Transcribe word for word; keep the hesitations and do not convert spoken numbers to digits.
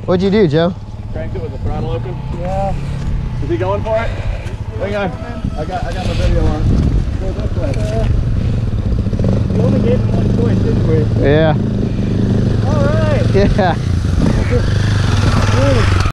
What'd you do, Joe? Cranked it with the throttle open. Yeah. Is he going for it? Hang on. I got I got my video on. Go this way. Uh, you only gave him one choice, didn't we? Yeah. All right. Yeah. Good.